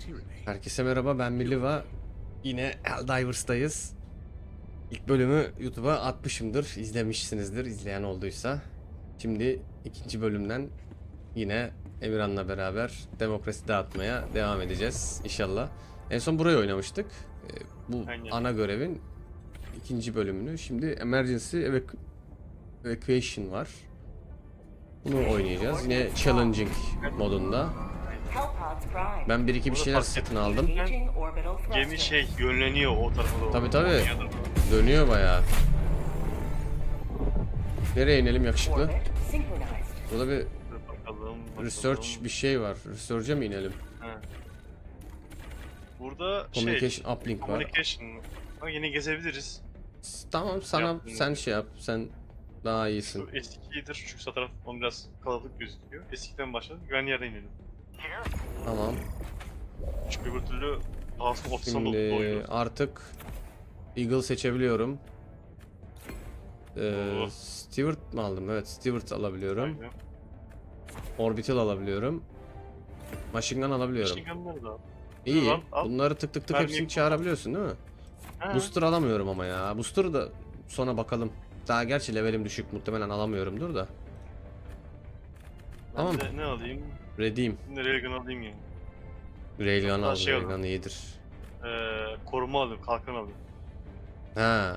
Herkese merhaba, ben Miliva. Yine Helldivers'tayız. İlk bölümü YouTube'a atmışımdır. İzlemişsinizdir, izleyen olduysa. Şimdi ikinci bölümden yine Emirhan'la beraber demokrasi dağıtmaya devam edeceğiz inşallah. En son burayı oynamıştık. Bu Aynen. ana görevin ikinci bölümünü. Şimdi Emergency Evacuation var. Bunu oynayacağız. Yine Challenging modunda. Ben bir iki bir şeyler satın aldım. Gemi yönleniyor o tarafa doğru. Tabii. Dönüyor bayağı. Nereye inelim yakışıklı? Burada bir Bakalım. research bir şey var. Research'e mi inelim? Ha. Burada Communication uplink var. Communication. Ama yine gezebiliriz. Tamam, sen şey yap. Sen daha iyisin. Şu eskidir çünkü sağ taraf biraz kalabalık gözüküyor. Eskiden başladık. Güvenli yerden inelim. Tamam. Çünkü öbür türlü pahasına ofisine Şimdi doyuyoruz. artık Eagle seçebiliyorum. Steward mı aldım? Evet, Steward alabiliyorum. Aynen. Orbital alabiliyorum. Machine gun alabiliyorum. Machine gunları da al. İyi. Al. Bunları tık tık Mermi hepsini yok. çağırabiliyorsun değil mi? Ha. Booster alamıyorum ama ya. Booster'ı da sonra bakalım. Daha gerçi levelim düşük, muhtemelen alamıyorumdur da. Ben Tamam. de ne alayım? Ready'im. Nereye gun alayım yani? Railgun Hatta al, şey Railgun alalım. iyidir. Koruma alayım, kalkan alayım. Ha,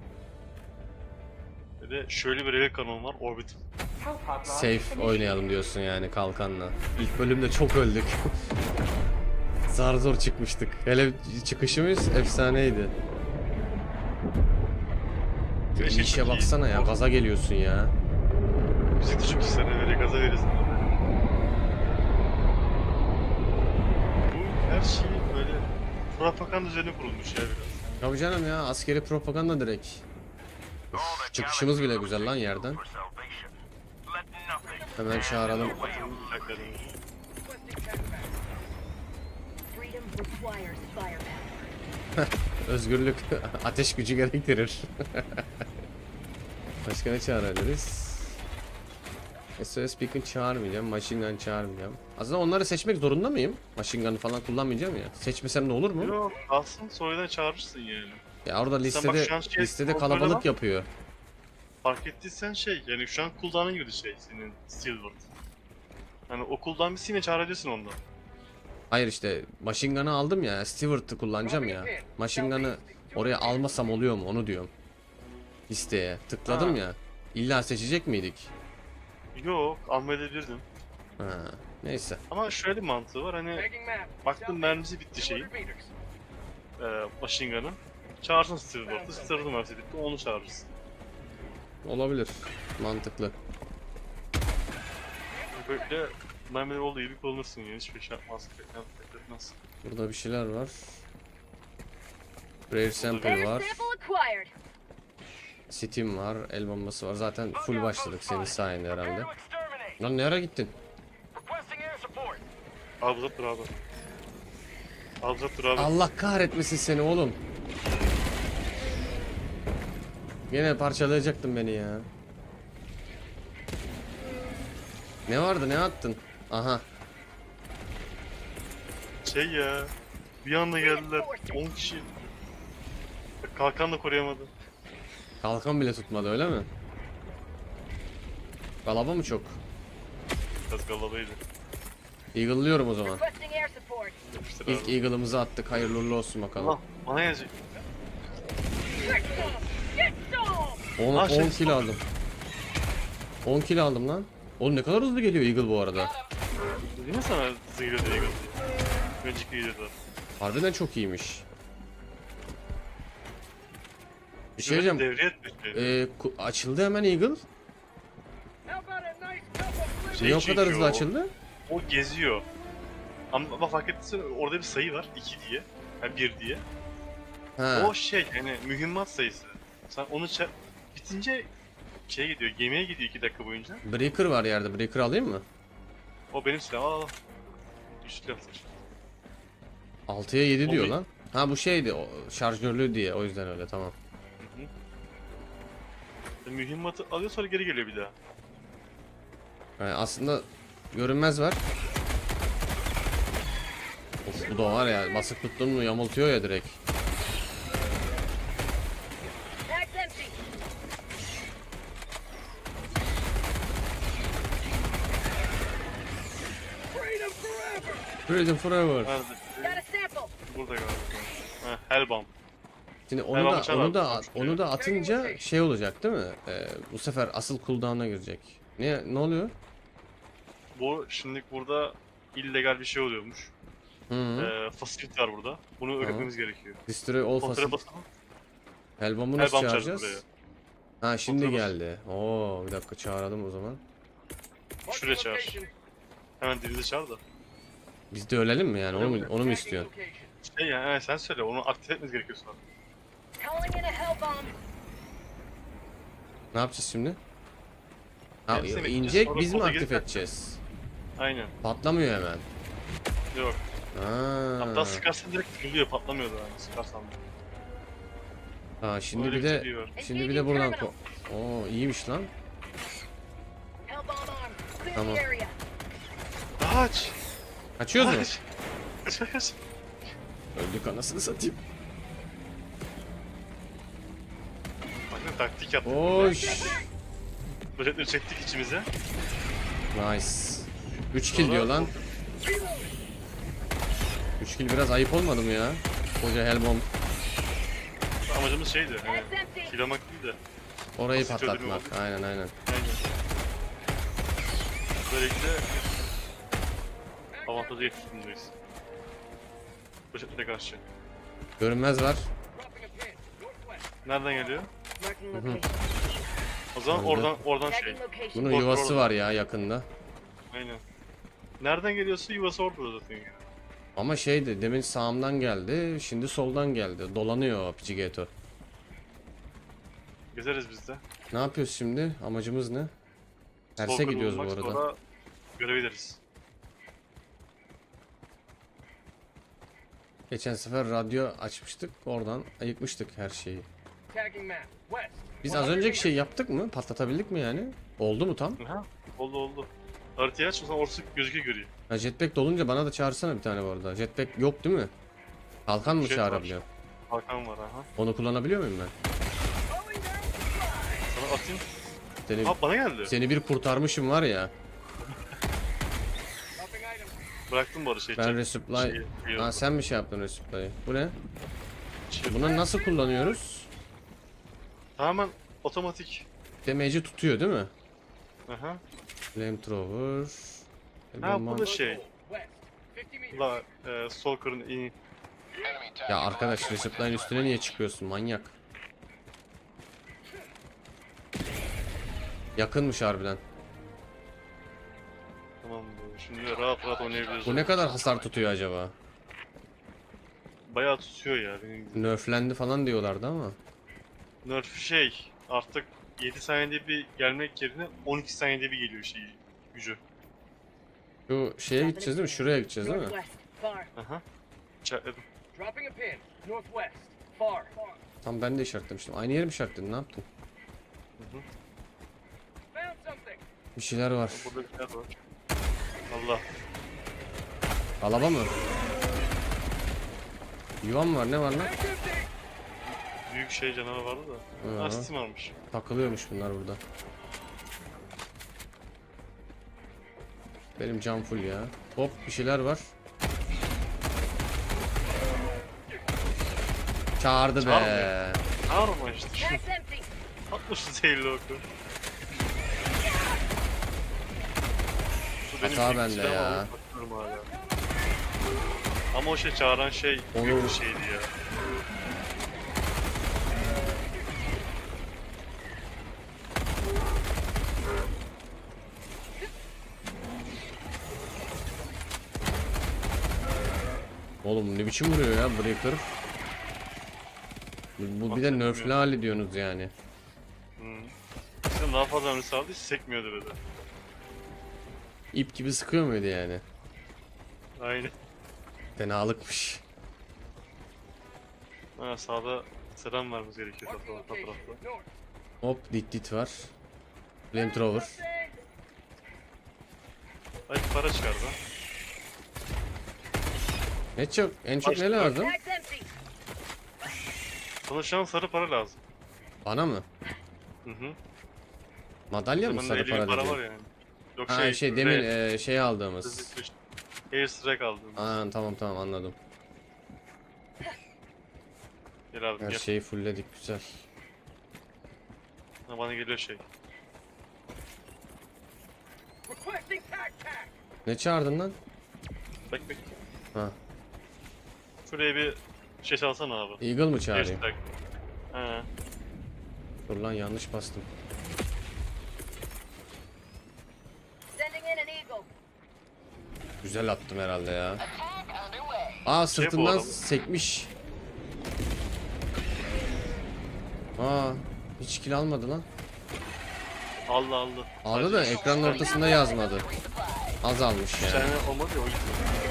Ve de şöyle bir rail kanal var, Orbit. safe oynayalım diyorsun yani kalkanla. İlk bölümde çok öldük. Zar zor çıkmıştık. Hele çıkışımız efsaneydi. Şu işe baksana ya, gaza geliyorsun ya. Müzik de çok ister, nereye gaza verirsin. Bu her şey böyle propaganda üzerine kurulmuş ya biraz. Tabii canım ya, askeri propaganda direkt. Uf, çıkışımız bile güzel lan yerden. Hemen çağıralım. Özgürlük ateş gücü gerektirir. Başka ne çağırabiliriz? SOS Beacon çağırmayacağım, Machine Gun çağırmayacağım. Aslında onları seçmek zorunda mıyım? Machine Gun'ı falan kullanmayacağım ya. Seçmesem ne olur mu? Yok, aslında sonradan çağırırsın yani. Ya orada Sen bak şu an listede kontrolü kalabalık bak. yapıyor. Fark ettiysen yani şu an cooldown'ın gibi senin Steelboard. Hani o cooldown bir yine çağırabilirsin ondan. Hayır işte Machine Gun'ı aldım ya, Steward'ı kullanacağım ya. Machine Gun'ı oraya almasam oluyor mu onu diyorum. Listeye tıkladım Ha. ya. İlla seçecek miydik? Yok, almayabilirdin. Ha, neyse. Ama şöyle bir mantığı var, hani baktım mermisi bitti şeyin. Machine Gun'ın. Çağırsın Steelboard'u, Steelboard'un mermisi bitti, onu çağırırsın. Olabilir. Mantıklı. Böyle mermileri olduğu gibi kullanırsın yani, hiçbir şey yapmaz, bekletmez. Burada bir şeyler var. Rare sample var. Steam var. El bombası var. Zaten full başladık senin sayende herhalde. Lan ne ara gittin? Abi uzattır abi. Abi uzattır abi. Allah kahretmesin seni oğlum. Yine parçalayacaktın beni ya. Ne vardı, ne attın? Aha. Ya, bir anda geldiler 10 kişi. Kalkan da koruyamadı. Kalkan bile tutmadı öyle mi? Galaba mı çok? Biraz galabaydı. Eagle'lıyorum o zaman. Yapıştır İlk abi. Eagle'ımızı attık. Hayırlı uğurlu olsun Allah, bakalım. bana gelecek. 10 kill aldım. 10 kill aldım lan. Oğlum ne kadar hızlı geliyor Eagle bu arada. Dedim ya sana hızlı gidiyor diye gördüm. Önceki videoda. Harbiden çok iyiymiş. Bir şey diyeceğim. Devreye etmiş. Açıldı hemen Eagle. Niye o kadar hızlı açıldı? O geziyor. Ama fark ettiysen orada bir sayı var, 2 diye. Yani 1 diye. Ha. O hani mühimmat sayısı. Sen onu bitince gidiyor, gemiye gidiyor 2 dakika boyunca. Breaker var yerde. Breaker alayım mı? O benim silahım, al. Güçlü atış. 6'ya 7 diyor O lan. Ha bu şeydi, o şarjörlü diye, o yüzden öyle, tamam. Mühimmatı alıyor, sonra geri geliyor bir daha. Yani aslında görünmez var. Of, bu da var ya, basık tuttun mu yamultuyor ya direkt. Mag's empty. Freedom forever. Nerede? Got a sample. Burada galiba. Ha, Hellbound. Şimdi Ben alacağım abi, onu da atınca şey olacak değil mi? Bu sefer asıl cooldown'a girecek. Ne oluyor? Bu şimdi burada illegal bir şey oluyormuş. Hı. Facility var burada. Bunu öğrenmemiz gerekiyor. Destroy all Kontrole facilities. basalım. Hellbomb'u nasıl Hellbomb çağıracağız çağıracağız? Ha şimdi Kontrole geldi. Oo, bir dakika çağıralım o zaman. Şuraya çağır. Hemen dilini çağır da. Biz de ölelim mi yani? Onu mu istiyorsun? Şey ya, evet, sen söyle. Onu aktif etmemiz gerekiyor sonra. Calling in a hell bomb. Ne yapacağız şimdi? Ha, Hepsini bekleyeceğiz, inecek, sonra biz mi koda aktif girip edeceğiz? Aynen. Patlamıyor hemen. Yok. Hatta Ha. sıkarsan direkt kırılıyor, patlamıyor da yani sıkarsan. Ha şimdi Öyle bir bir de şey var. buradan Oo, iyiymiş lan. Hell bomb armed. Clear Tamam. the area. Kaç! Kaçıyoruz mu? Kaç! Öldük anasını satayım. Bakın taktik yaptık. Oş. Böcekleri çektik içimize. Nice. 3 kill diyor lan. 3 kill biraz ayıp olmadı mı ya? Koca Hellbomb. Amacımız şeydi. Hani, Mag's empty. kilamak değil de. Orayı Basit çözümü patlatmak. Aynen. Aynen. Böylelikle avantajı yetiştirmeyiz. Böceklere karşı. Görünmez var. Nereden geliyor? Marking location. O zaman Nerede? oradan şey. Tagging location. Bunun Orada, yuvası orada. var ya yakında. Aynen. Nereden geliyorsa yuvası orada zaten yani. Ama şeydi, demin sağımdan geldi, şimdi soldan geldi. Dolanıyor o Pichigato. Gezeriz biz de. Ne yapıyoruz şimdi? Amacımız ne? Terse Stalker gidiyoruz bu bulmak, arada. Sonra görev ederiz. Geçen sefer radyo açmıştık, oradan ayıkmıştık her şeyi. Tagging map. West. Biz az önceki şey yaptık mı? Patlatabildik mi yani? Oldu mu tam? Aha. Oldu. Haritayı aç, o zaman orası gözüküyor görüyor. Ha, jetpack dolunca bana da çağırsana bir tane bu arada. Jetpack yok değil mi? Kalkan mı Jet çağırabiliyorum? Hakan var aha. Onu kullanabiliyor muyum ben? Sana atayım. Seni, Aa, bana geldi. seni bir kurtarmışım var ya. Dropping item. Bıraktım bu arada şey. Ben resupply... Ha, sen mi şey yaptın resupply'ı? Bu ne? Şey, Bunu nasıl kullanıyoruz? tamamen otomatik. Damage'i tutuyor değil mi? Aha. Flamethrower. Ha bu da şey. West. 50 meters. La Stalker'ın ini. Ya arkadaş, resupply'ın üstüne niye çıkıyorsun manyak? Yakınmış harbiden. Tamam bu. Şimdi rahat oynayabiliriz. Bu ne kadar hasar tutuyor acaba? Bayağı tutuyor ya benim gibi. Nerflendi falan diyorlardı ama. Nerf şey artık 7 saniyede bir gelmek yerine 12 saniyede bir geliyor şeyi gücü. Şu şeye gideceğiz değil mi? Şuraya gideceğiz değil mi? Northwest. Far. Aha. İşaretledim. Dropping a pin. Northwest. Far. Tam ben de işaretlemiştim. Aynı yeri mi işaretledin? Ne yaptın? Found something. Bir şeyler var. Burada bir yer var. Allah. Alaba mı? Yuvan mı var? Ne var lan? Mag's empty. Büyük şey canavar vardı da. Hı. Ha Steam almış. Takılıyormuş bunlar burada. Benim cam full ya. Hop, bir şeyler var. Çağırdı be. Çağırmıyor. Çağırma işte. Mag's empty. Atmış zehirli oku. Bu benim Hata büyük bende silahım ya. ama bakıyorum hala. Ama o şey çağıran şey Onu- büyük bir şeydi ya. Oğlum ne biçim vuruyor ya Breaker. Bu bir de nerfli hali diyorsunuz yani. İşte daha fazla ömrü sağladı hiç sekmiyordu böyle. İp gibi sıkıyor muydu yani? Aynen. Fenalıkmış. Ha sağda selam vermemiz gerekiyor Marking fotoğrafta. location. North. Hop, dit var. Flamethrower. Ay para çıkardı. Ne çok, en çok ne lazım? Bag's empty. Sana şu an sarı para lazım. Bana mı? Hı hı. Madalya mı Bende sarı 50 bin para para dediğin? var yani. Yok Ha şey demin red, şey aldığımız. Air Strike aldım. Aa tamam anladım. Gel abi Her gel. şeyi fullledik güzel. Ha, bana geliyor şey. Requesting tac. Ne çağırdın lan? Bek. Ha. Şuraya bir şey çalsana abi. Eagle mı Air çağırayım? Strike. He. Dur lan yanlış bastım. Sending in an eagle. Güzel attım herhalde ya. Aa sırtından araba. sekmiş. Aa hiç kill almadı lan. Aldı. Aldı da ekranın ortasında yazmadı. Az almış Bir yani. tane olmadı ya o yüzden.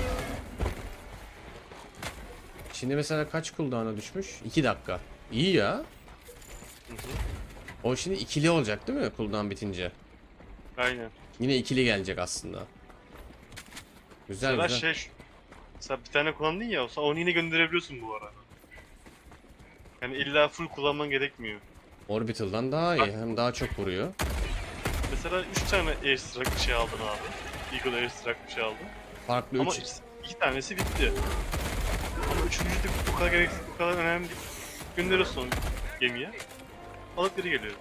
Şimdi mesela kaç cooldown'a düşmüş? 2 dakika. İyi ya. Hı hı. O şimdi ikili olacak değil mi cooldown bitince? Aynen. Yine ikili gelecek aslında. Güzel Mesela güzel. mesela bir tane kullandın ya, onu yine gönderebiliyorsun bu arada. Yani illa full kullanman gerekmiyor. Orbital'dan daha iyi. Hem daha çok vuruyor. Mesela 3 tane Air Strike bir şey aldın abi. Eagle Air Strike bir şey aldın. Farklı Ama 3. 2 tanesi bitti. Ama üçüncüsü de bu kadar gereksiz, bu kadar önemli değil. Gönderiyorsun gemiye. Alıp geri geliyor.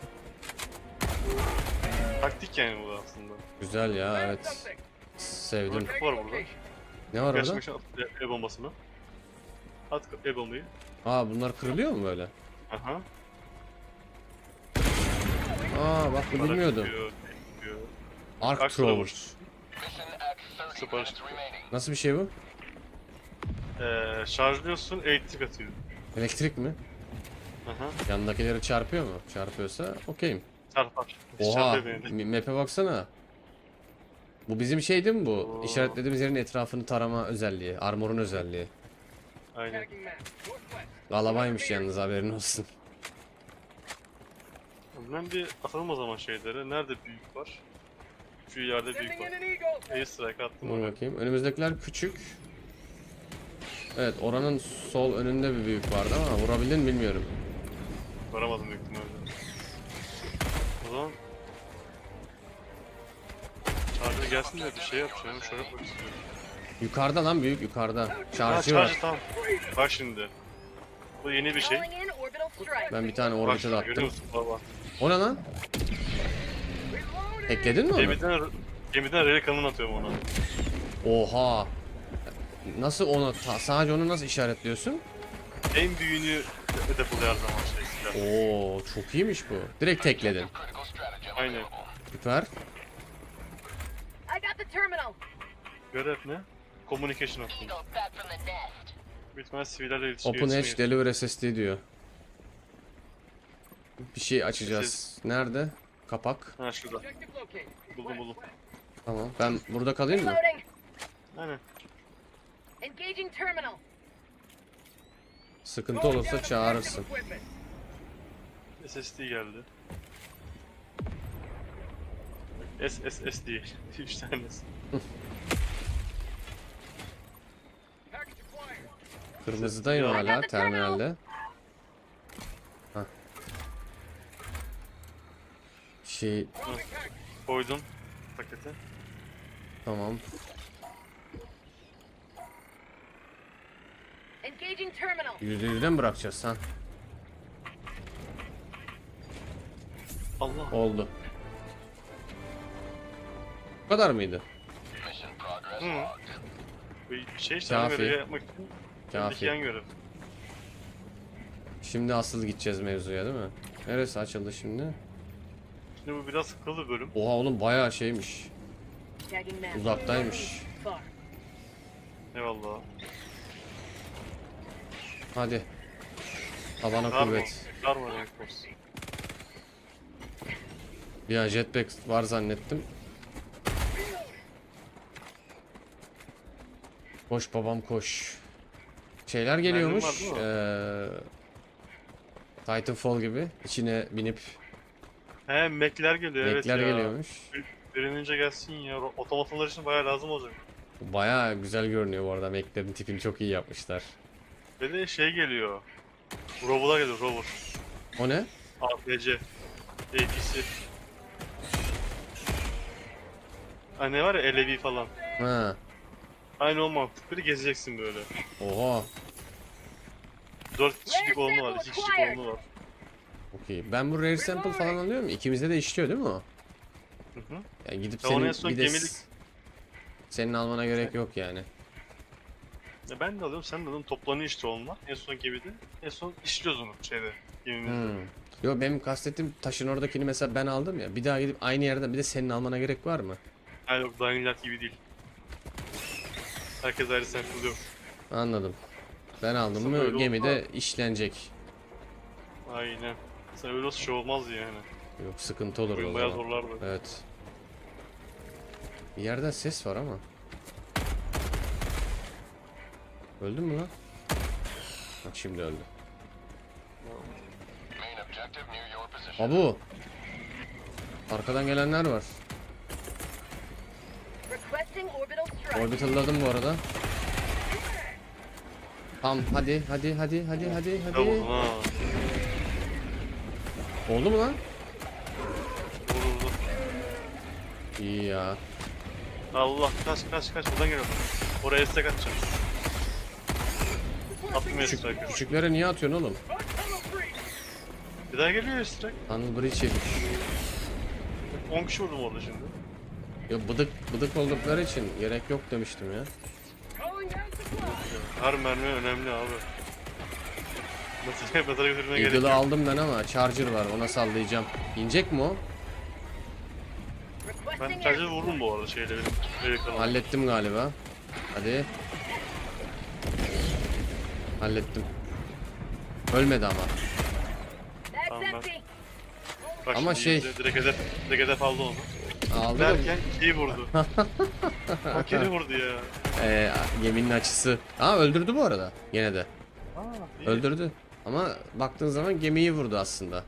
Taktik yani bu da aslında. Güzel ya Found evet. something. Sevdim. Var burada. Location. Ne var orada? Gerçekten at bombasını. At bombayı. Aa bunlar kırılıyor mu böyle? Aha. Aa bak bu bilmiyordum. Çıkıyor. Arc Arc Thrower. Thrower. Süper. Nasıl bir şey bu? Şarjlıyorsun, elektrik atıyor. Elektrik mi? Aha. Yandakileri çarpıyor mu? Çarpıyorsa okeyim. Çarpar. Oha Çarpıyor beni de. map'e baksana. Bu bizim şey değil mi bu? Oo. İşaretlediğimiz yerin etrafını tarama özelliği. Armor'un özelliği. Aynen. Tagging map. Northwest. Lalabaymış yalnız haberin olsun. Ben bir atalım o zaman şeyleri. Nerede büyük var? Şu yerde büyük Sending in var. an eagle. Air Strike attım Dur oraya. bakayım. Önümüzdekiler küçük. Evet oranın sol önünde bir büyük vardı ama vurabildin mi bilmiyorum. Varamadım büyük ihtimalle. O zaman... Charger gelsin de bir şey yapacağım. Şöyle yapmak istiyorum. Yukarıda lan büyük yukarıda. Ha, Charge'ı var. Charger tamam. Bak şimdi. Bu yeni bir şey. Calling in orbital strike. Ben bir tane Bak orbital şimdi görüyor attım. musun? Baba. O ne lan? Reloading. Ekledin mi onu? Gemiden relic kanın atıyorum ona. Oha. Nasıl onu sadece onu nasıl işaretliyorsun? En büyüğünü depoluyor her zaman şey silah. Oo çok iyiymiş bu. Direkt tekledin. Aynen. Süper. I got the terminal. Görev ne? Communication attım. Eagle back from the nest. Büyük ihtimalle sivillerle iletişim. Open Edge Deliver SSD diyor. Bir şey açacağız. Nerede? Kapak. Ha şurada. Objective located. Buldum. Tamam. Ben burada kalayım mı? Reloading. Aynen. Engaging terminal. Sıkıntı Going olursa down to çağırırsın. backup equipment. SSD geldi. SSD. 3 tanesi. Package acquired. Kırmızıdayım hala terminalde. Hah. Şey Moving package. Koydum pakete. tamam. Engaging terminal. %100'den bırakacağız ha. Allah. Oldu. Bu kadar mıydı? Hı. Bir şey sana Kafi. görev yapmak için Kafi. yan görev. Şimdi asıl gideceğiz mevzuya değil mi? Neresi açıldı şimdi? Şimdi bu biraz sıkılı bölüm. Oha oğlum bayağı şeymiş. Tagging map. Uzaktaymış. Far. Eyvallah. Hadi. Tabana Dar mı? kuvvet. Dar mı Reinforce? Bir an jetpack var zannettim. Koş babam koş. Şeyler geliyormuş. var değil Titanfall gibi. İçine binip He Mac'ler geliyor evet bekler ya. geliyormuş. Bir an önce gelsin ya. Otomatonlar için bayağı lazım olacak. Bayağı güzel görünüyor bu arada. Meklerin tipini çok iyi yapmışlar. Ve de şey geliyor. Rover'lar geliyor, Rover. O ne? RPG. APC. Hani var ya LV falan. Ha. Aynı o mantıkları gezeceksin böyle. Oha. 4 kişilik olanı var, 2 kişilik olanı var. Okey. Ben bu rare sample falan alıyorum. İkimizde de işliyor değil mi o? Hı hı. Yani gidip Ya onu senin en son bir de gemilik- senin almana gerek yok yani. Ya ben de alıyorum, sen de alıyorsun. Toplanıyor işte onlar. En son gemide. En son işliyoruz onu şeyde, gemimizde. Hmm. Yo benim kastettiğim taşın oradakini mesela ben aldım ya. Bir daha gidip aynı yerden bir de senin almana gerek var mı? Hayır yok, Dying Light gibi değil. Herkes ayrı sample yok. Anladım. Ben aldım Aslında öyle mı olsa- gemide işlenecek. Aynen. Sen öyle olsa şey olmaz yani. Yok sıkıntı olur Oyun o bayağı zaman. zorlardı. Evet. Bir yerden ses var ama. Öldün mü lan? Bak şimdi öldü. Abu. Arkadan gelenler var. Requesting orbital strike. Orbitalladım bu arada. Tamam hadi hadi hadi hadi hadi hadi. Tamam ha. Oldu mu lan? Vuruldu. İyi ya. Allah kaç buradan geliyor. Oraya istek atacağım. Atmıyor strike. Küçüklere niye atıyorsun oğlum? Bir daha geliyor strike. Tunnel Bridge yedik. 10 kişi vurdum orada şimdi. Ya bıdık oldukları için gerek yok demiştim ya. Calling down supplies. Her mermi önemli abi. Nasıl pazara götürmeye gerek Eagle'ı yok. aldım ben ama Charger var ona sallayacağım. İnecek mi o? Ben Requesting sadece air. vurdum bu arada şeyle benim kanalım. Hallettim galiba. Hadi. Hallettim. Ölmedi ama. That's Tamam, ben- empty. Bak Ama şimdi şey- izle, direkt hedef aldı onu. Aldı da Derken iyi vurdu. Makine vurdu ya. geminin açısı. Aa öldürdü bu arada. Gene de. Aa, iyi. Öldürdü. Ama baktığın zaman gemiyi vurdu aslında.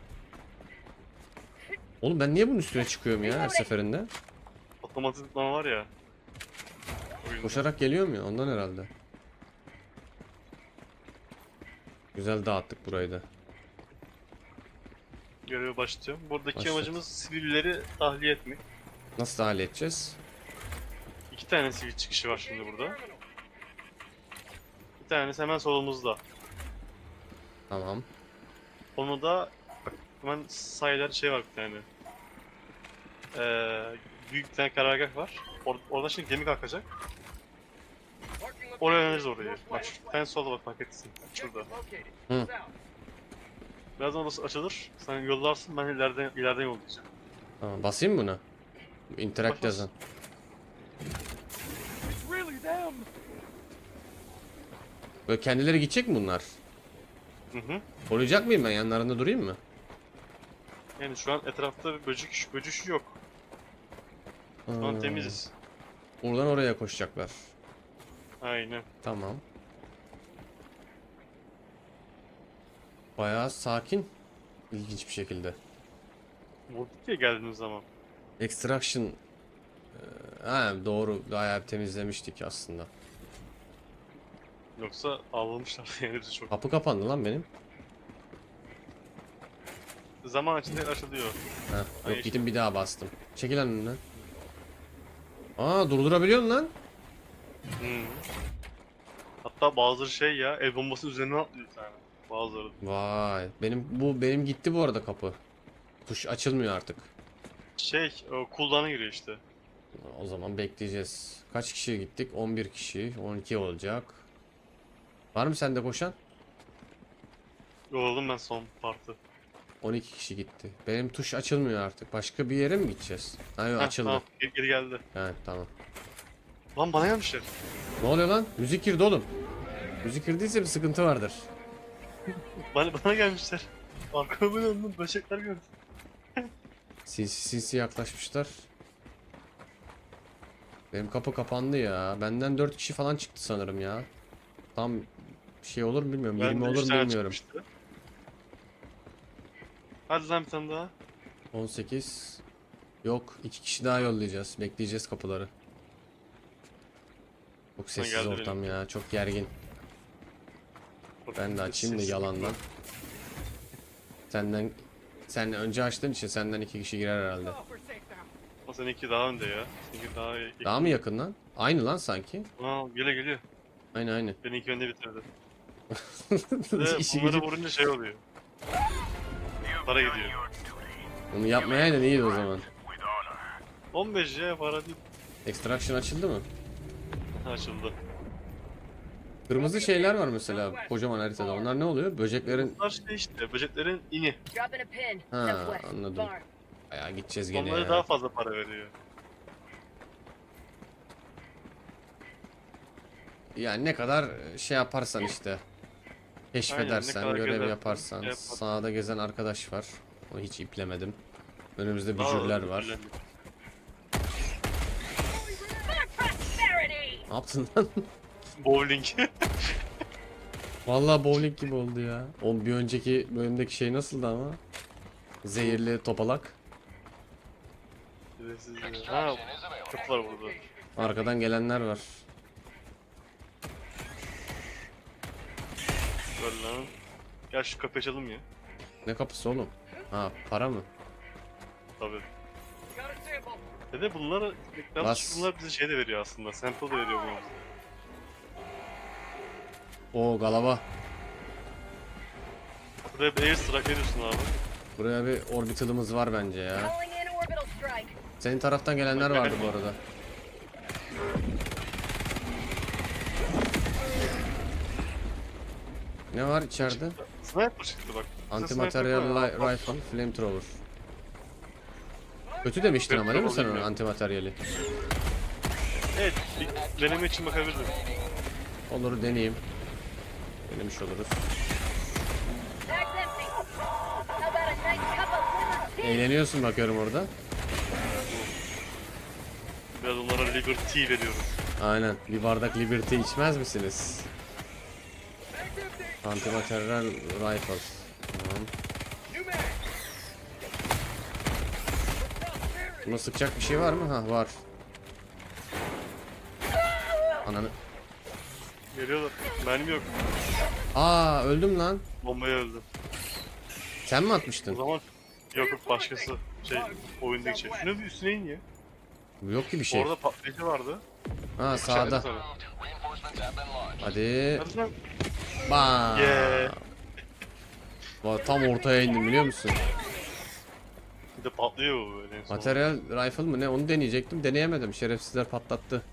Oğlum ben niye bunun üstüne çıkıyorum ya her seferinde? Otomatik zıplama var ya. Oyunda. Koşarak geliyor mu ya? Ondan herhalde. Güzel dağıttık burayı da. Göreve başlıyorum. Buradaki Başlat. amacımız sivilleri tahliye etmek. Nasıl tahliye edeceğiz? 2 tane sivil çıkışı var şimdi burada. Bir tanesi hemen solumuzda. Tamam. Onu da bak hemen sayılar şey var bir tane. Büyük bir tane karargah var. Orada şimdi gemi kalkacak. Oraya yöneliriz oraya. Bak en solda bak fark etsin. Şurada. Hı. Birazdan orası açılır. Sen yollarsın, ben ileriden yollayacağım. Tamam. Basayım mı buna? Interact Bas, bas. yazan. It's really them. Böyle kendileri gidecek mi bunlar? Hı hı. Koruyacak mıyım ben? Yanlarında durayım mı? Yani şu an etrafta bir böcük yok. Şu an temiziz. Buradan oraya koşacaklar. Aynen. Tamam. Bayağı sakin. İlginç bir şekilde. Vurduk ya geldiğimiz zaman. Extraction. Ha doğru. Bayağı temizlemiştik aslında. Yoksa avlamışlar yani bizi çok. Kapı kapandı lan benim. Zaman içinde açılıyor. Ha, Ay, yok gittim bir daha bastım. Çekil lan önünden. Aa durdurabiliyorsun lan. Hı. Hatta bazıları şey ya, el bombası üzerine atlıyor bir tane. Bazıları. Vay. Benim gitti bu arada kapı. Tuş açılmıyor artık. Şey, o cooldown'a giriyor işte. O zaman bekleyeceğiz. Kaç kişi gittik? 11 kişi. 12 olacak. Var mı sende koşan? Yolladım ben son partı. 12 kişi gitti. Benim tuş açılmıyor artık. Başka bir yere mi gideceğiz? Ha yok Heh, açıldı. Tamam, geri geldi. Evet tamam. Lan bana gelmişler. Ne oluyor lan? Müzik girdi oğlum. Müzik girdiyse bir sıkıntı vardır. Bana gelmişler. Arkama döndüm, böcekler gördüm. Sinsi yaklaşmışlar. Benim kapı kapandı ya. Benden 4 kişi falan çıktı sanırım ya. Tam şey olur mu bilmiyorum. 20 Bende olur üç mu tane bilmiyorum. çıkmıştı. Hadi lan bir tane daha. 18. Yok 2 kişi daha yollayacağız. Bekleyeceğiz kapıları. Çok sessiz geldi ortam ya. Çok gergin. Ben de açayım da yalandan. Sen önce açtığın için senden 2 kişi girer herhalde. Oh, we're safe now. O seninki daha önde ya. Seninki daha iyi. Daha mı yakın lan? Aynı lan sanki. Aa, geliyor. Aynı. Benimki önde bitirdi. Ve İşi bunları gücü. vurunca şey oluyor. Para gidiyor. Bunu yapmayaydın iyiydi o zaman. 15 ya para değil. Extraction açıldı mı? Açıldı. Kırmızı şeyler var mesela kocaman haritada. Onlar ne oluyor? Böceklerin... Bunlar şey işte böceklerin ini. Dropping a pin. Ha, Southwest. anladım. Farm. Bayağı gideceğiz gene Onlara ya. daha fazla para veriyor. Yani ne kadar şey yaparsan işte. Keşfedersen, Aynen, ne kadar görev gezer- yaparsan. şey yaparsan. Sağda gezen arkadaş var. Onu hiç iplemedim. Önümüzde Daha bücürler var. önemli. For prosperity! Ne yaptın lan? Bowling. Vallahi bowling gibi oldu ya. O bir önceki bölümdeki şey nasıldı ama? Zehirli topalak. Ha, kapı var burada. Arkadan gelenler var. Böyle lan. Gel şu kapıyı açalım ya. Ne kapısı oğlum? Ha, para mı? Tabii. Got a sample. Dede bunlar, Bas. bunlar bize şey de veriyor aslında. Sample de veriyor bunu. Oo, galaba. Buraya bir airstrike veriyorsun abi. Buraya bir orbitalımız var bence ya. Calling in orbital strike. Senin taraftan gelenler vardı bu arada. Ne var içeride? Sniper çıktı bak. Bize Antimaterial sniper var. rifle, flamethrower. Kötü demiştin ama değil mi sen ona Flamethrower antimateryali? Evet, bir deneme için bakabilirim. Olur, deneyeyim. Denemiş oluruz. Bag's empty. How about a nice cup of liver tea? Eğleniyorsun bakıyorum orada. Biraz onlara liberty veriyoruz. Aynen. Bir bardak Liberty içmez misiniz? Antimaterial rifle. Tamam. New mag. Buna sıkacak bir şey var mı? Ha, var. Ananı. Geliyorlar. Mermi yok. Aa, öldüm lan. Bombaya öldü. Sen mi O atmıştın? zaman yok başkası. Şey, oyundaki şey. Şuna bir üstüne in ya. Yok ki bir şey. Orada patlayıcı vardı. Ha, İçeride sağda. sana. Hadi. Hadi lan. Bam. Yeah. Tam ortaya indim biliyor musun? Bir de patlıyor bu böyle en son. Materyal rifle mı ne? Onu deneyecektim. Deneyemedim. Şerefsizler patlattı.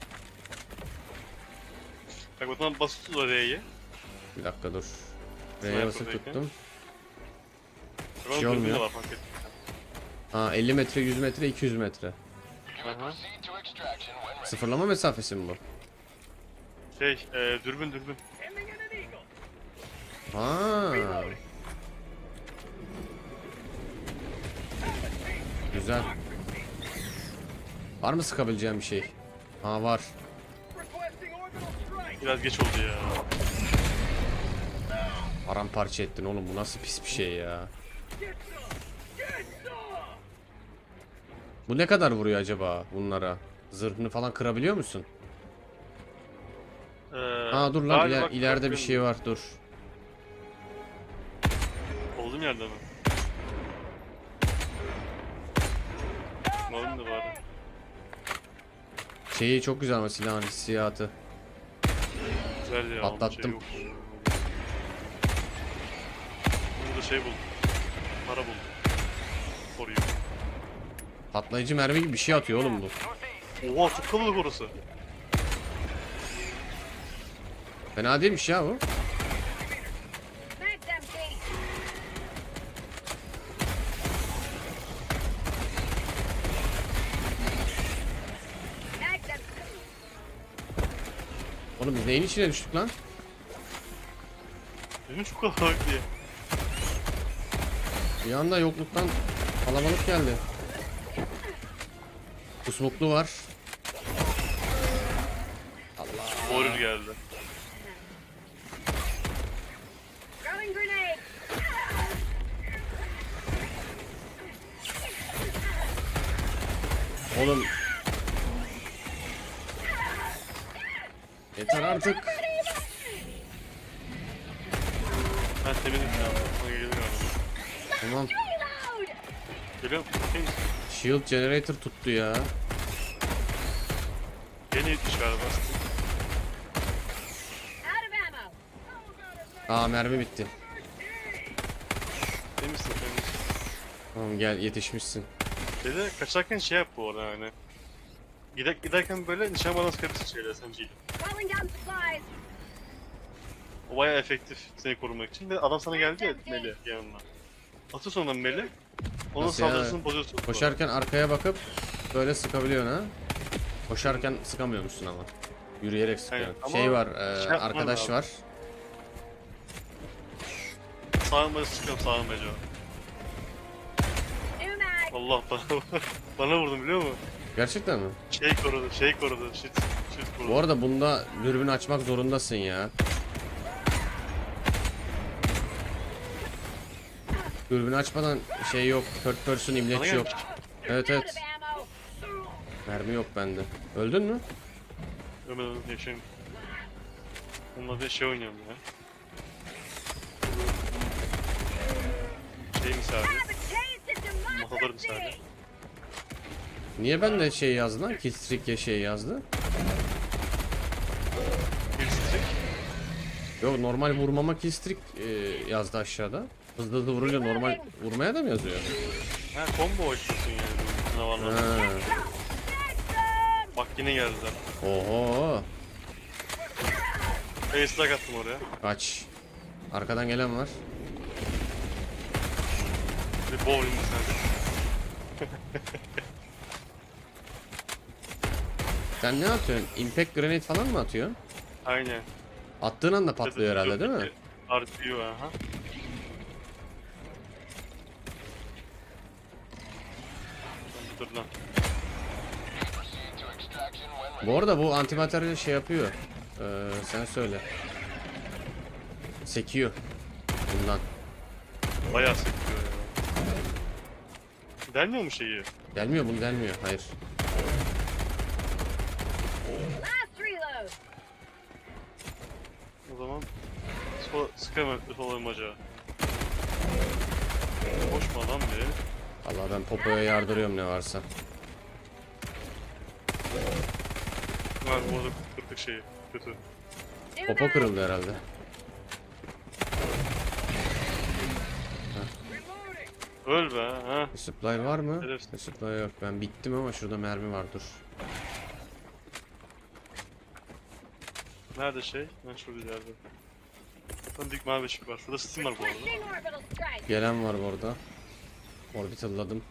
Bak buradan basıyoruz oraya. Bir dakika dur. R'ye Sniper basıp belki. tuttum. Şey olmuyor. Var, fark ettim. Ha, 50 metre, 100 metre, 200 metre. Aha. Sıfırlama mesafesi mi bu? Şey, dürbün. Ending in an eagle. Ha. Güzel. Var mı sıkabileceğim bir şey? Ha, var. Requesting orbital strike. Biraz geç oldu ya. Paramparça ettin oğlum, bu nasıl pis bir şey ya. Get some. Get some. Bu ne kadar vuruyor acaba bunlara? Zırhını falan kırabiliyor musun? Ha, dur lan, galiba ileride bir şey var, dur. Olduğum yerde mi? Malum da bari. Şeyi çok güzel ama silahın hissiyatı. Güzel ya. Patlattım. Şey yok. Burada şey buldum. Para buldum. Koruyor. Patlayıcı mermi gibi bir şey atıyor oğlum bu. Oha çok kalabalık orası. Fena değilmiş ya bu. Mag's empty. Mag's empty. Oğlum biz neyin içine düştük lan? Benim çok kalabalık diye. Bir anda yokluktan kalabalık geldi. Kusmuklu var. Warrior geldi. Throwing grenade. Oğlum. Yeter artık. Ben temizim ya. Sana geliyor galiba. Tamam. Reload! Geliyor musun? Temiz. Shield generator tuttu ya. Yeni yetmiş galiba. Out of ammo. Aa mermi bitti. Temizsin temiz. Tamam gel yetişmişsin. Bir de kaçarken şey yap bu arada hani. Giderken böyle nişan balans kapısı şeyler SMG'yle. Calling down supplies. O bayağı efektif seni korumak için. Ve adam sana geldi ya Meli yanına. Atı sonunda Meli. Onun Nasıl ya? saldırısını bozuyorsun. Koşarken arkaya bakıp böyle sıkabiliyorsun ha. Koşarken sıkamıyormuşsun ama. Yürüyerek sıkıyorsun. Aynen, ama Şey var, şey yapman arkadaş lazım. var. Sağıma sıkıyorum sağıma acaba. New mag. Allah bana vurdum biliyor musun? Gerçekten mi? Şey korudu. Shit korudu. Bu arada bunda dürbün açmak zorundasın ya. Dürbün açmadan şey yok, third person Bana imleç yok. gelmiş. Evet Out evet. of ammo. Mermi yok bende. Öldün mü? Ömer'den yaşayayım. Onunla bir şey oynayalım ya. Şey misali. Have a taste of Matador misali. democracy. Niye bende şey yazdı lan? Killstreak'e şey yazdı. Bir strik. Yok normal vurmama killstreak yazdı aşağıda. Hızlı hızlı vurunca normal vurmaya da mı yazıyor? Ha combo açıyorsun yani. Ne var lan? Ha. Bak yine geldiler. Oho. Ace attım oraya. Kaç. Arkadan gelen var. Bir bowling misali. Sen ne atıyorsun? Impact grenade falan mı atıyorsun? Aynen. Attığın anda patlıyor herhalde değil mi? Artıyor aha. Dur lan. Bu arada bu antimateryal şey yapıyor. Sen söyle. Sekiyor. Bundan. Bayağı sekiyor ya. Delmiyor mu şeyi? Gelmiyor bunu gelmiyor. Hayır. Last reload. O zaman sıkamam olayım acaba. Koşma lan be. Allah ben popoya yardırıyorum ne varsa. Var bu arada kırtık şeyi. Kötü. New Popo mag. kırıldı herhalde. Öl be ha. Supply var mı? Evet. Supply yok. Ben bittim ama şurada mermi var dur. Nerede şey? Ben şurada ileride. Tam dik mavi ışık var. Şurada Steam var bu arada. Requesting orbital strike. Gelen var burada. Orbitalladım.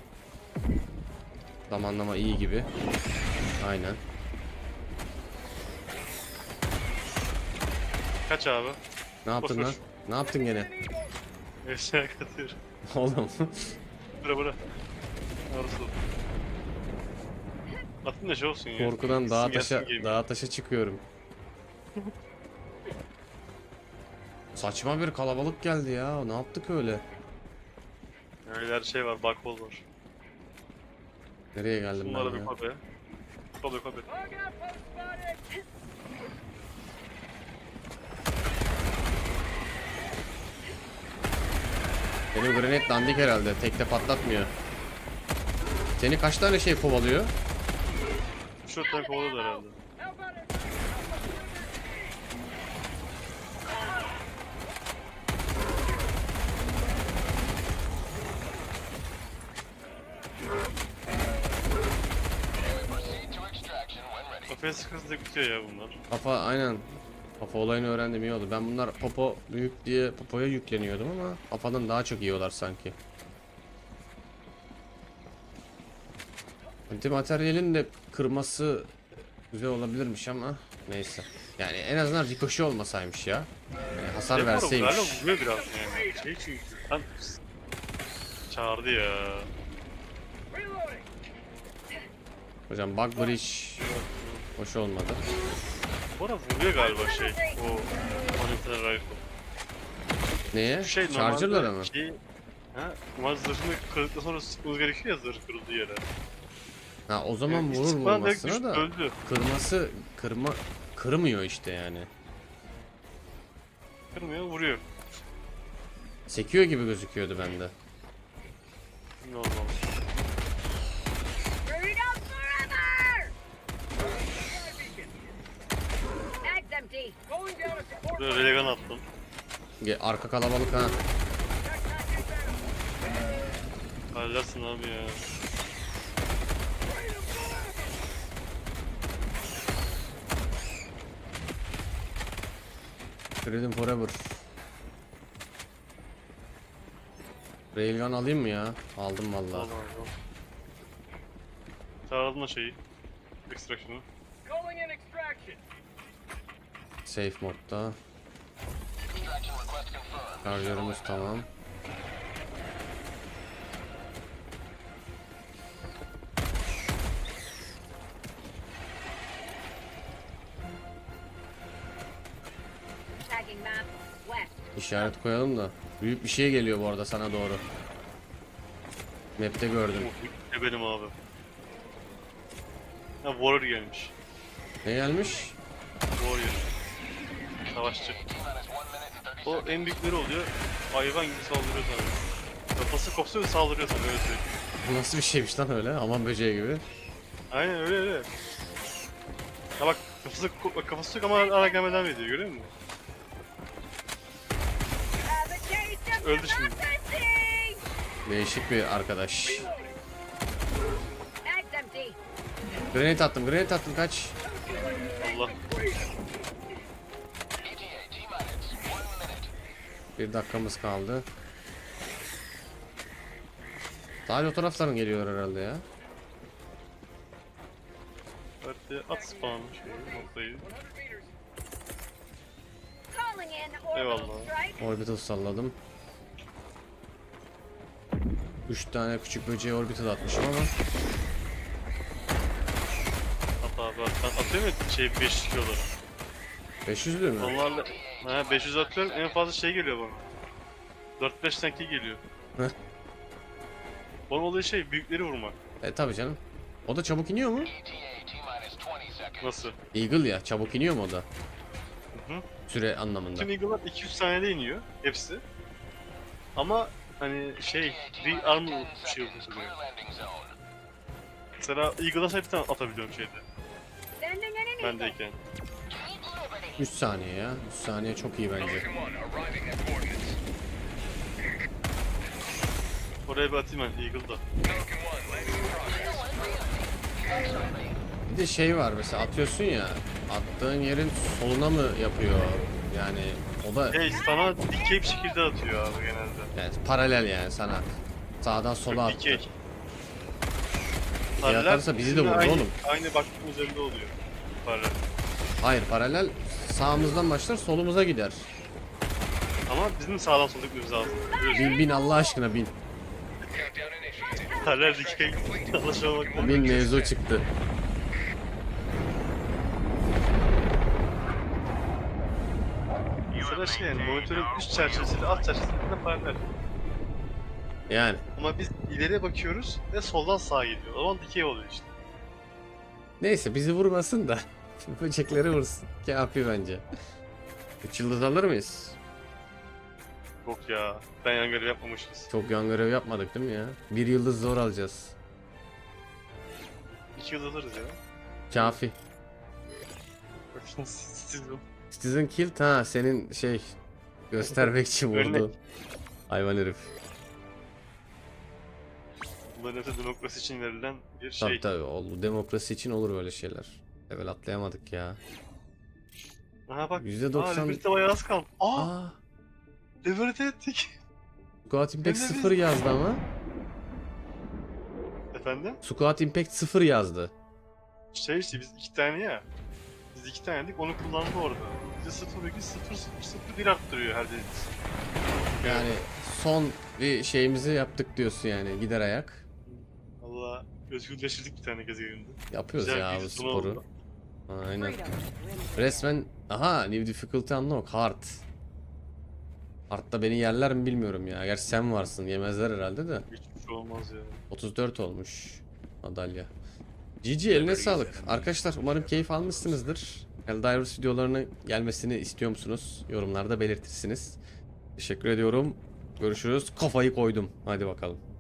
Zamanlama iyi gibi. Aynen. Kaç abi? Ne yaptın Boş lan? ver. Ne yaptın gene? Eşeğe katıyorum. Oğlum. Bura. Arası. Atın da şey olsun ya. Korkudan dağa Gitsin taşa, gelsin game. dağa taşa çıkıyorum. Saçma bir kalabalık geldi ya. Ne yaptık öyle? Öyle her şey var. Backball var. Nereye geldim Bunlara ben bir ya? kope. Kope. Bug outpost spotted. Benim granit dandik herhalde. Tekte patlatmıyor. Seni kaç tane şey kovalıyor? Şu tane kovaladı herhalde. How about it? Kafaya sıkıntı bitiyor ya bunlar. Kafa aynen. Kafa olayını öğrendim iyi oldu. Ben bunlar popo büyük diye popoya yükleniyordum ama kafadan daha çok yiyorlar sanki. Antimateryalin de kırması güzel olabilirmiş ama neyse. Yani en azından rikoşi olmasaymış ya. Yani hasar Galiba verseymiş. vuruyor biraz yani. Şey çünkü. Lan çağırdı ya. Reloading. Hocam bug bridge hoş olmadı. Bu arada vuruyor galiba şey. O monitör rifle. Neye? Şu şey Charger'lara normalde mı? Şey, ha, ama zırhını kırdıktan sonra sıkmamız gerekiyor ya zırh kırıldığı yere. Ha o zaman Yani vurur istikbal direkt vurmasına düştü, da öldü. kırmıyor işte yani. Kırmıyor, vuruyor. Sekiyor gibi gözüküyordu bende. Normal. Freedom forever! Bag's empty. Going down a support. Böyle relegan attım. Arka kalabalık ha. Hallersin abi ya. Freedom Forever. Railgun alayım mı ya? Aldım vallahi. Allah. Çağırdım da şeyi. Extraction'ı. Calling in extraction. Safe modda. Şarjörümüz tamam. Tagging map. West. İşaret koyalım da. Büyük bir şey geliyor bu arada sana doğru. Map'te gördüm. Ne benim abi. Ha Warrior gelmiş. Ne gelmiş? Warrior. Savaşçı. O en büyükleri oluyor. Hayvan gibi saldırıyor sana. Kafası kopsa ve saldırıyor sana öyle söyleyeyim. Bu nasıl bir şeymiş lan öyle? Aman böceği gibi. Aynen öyle. Ha bak kafası yok ama ara gelmeden ediyor görüyor musun? Have a taste of Öldü şimdi. democracy! Değişik bir arkadaş. Bag's empty. Grenade attım kaç. Allah. Bir dakikamız kaldı. Sadece o taraftan geliyor herhalde ya. Hadi at spawn şeyi noktayı. Calling in orbital Eyvallah. strike. Orbital salladım. 3 tane küçük böceği orbital atmışım ama. At abi at. Ben atıyorum ya şey 500 kiloları. 500'lü mü? Onlarla 500 atıyorum en fazla şey geliyor bana. 4-5 tanki geliyor. Heh. Onun olayı şey büyükleri vurmak. Tabii canım. O da çabuk iniyor mu? Nasıl? Eagle ya, çabuk iniyor mu o da? Hı. Süre anlamında. Tüm Eagle'lar 200 saniyede iniyor hepsi. Ama hani şey rearm şey oluyor. Mesela Eagle'a sadece bir tane atabiliyorum şeyde. Sending an eagle. Bendeyken. 3 saniye ya. 3 saniye çok iyi bence. Oraya bir atayım ben Eagle'da. Bir de şey var mesela atıyorsun ya. Attığın yerin soluna mı yapıyor? Yani o da Hey sana dikey bir şekilde atıyor abi genelde. yani paralel yani sana. Sağdan sola Dikey. attı. Paralel atarsa bizi de bizimle vurur aynı, oğlum. Aynı baktığım üzerinde oluyor. Paralel. Hayır, paralel sağımızdan başlar solumuza gider. Ama bizim sağdan sola gitmemiz lazım. Biliyorsun. Bin Allah aşkına bin. Paralel dikey anlaşamamakla. Bin mevzu çıktı. Mesela şey yani monitörün üst çerçevesiyle alt çerçevesiyle paralel. Yani Ama biz ileriye bakıyoruz ve soldan sağa gidiyor. O zaman dikey oluyor işte. neyse bizi vurmasın da böcekleri vursun. Kafi bence. 3 yıldız alır mıyız? Yok ya. Ben yan görev yapmamışız. Çok yan görev yapmadık değil mi ya? 1 yıldız zor alacağız. 2 yıl alırız ya. Kafi. Siz Citizen Killed ha senin şey göstermek için vurdu. Örnek. Hayvan herif. Bunların hepsi demokrasi için verilen bir Tabii şey. tabii oldu. Demokrasi için olur böyle şeyler. Level atlayamadık ya. Aha bak. %90 Liberty bayağı az kaldı. Aa, Liberty ettik. Squad Impact Hem de 0 yazdı ama. Efendim? Squad Impact 0 yazdı. Şey işte biz 2 tane ya. Biz 2 tanedik onu kullandı orada. Bize 0,0001 arttırıyor her dediğiniz. Yani son bir şeyimizi yaptık diyorsun yani gider ayak. Valla özgürleştirdik bir tane gezegeninde. Yapıyoruz Güzel ya bir bu sunu sporu. oldu. Aynen. Resmen aha New Difficulty Unlock Hard. Hard'da beni yerler mi bilmiyorum ya. Gerçi sen varsın yemezler herhalde de. Hiçbir şey olmaz ya. 34 olmuş madalya. GG eline sağlık. Arkadaşlar umarım keyif almışsınızdır. Helldivers videolarının gelmesini istiyor musunuz? Yorumlarda belirtirsiniz. Teşekkür ediyorum. Görüşürüz. Kafayı koydum. Hadi bakalım.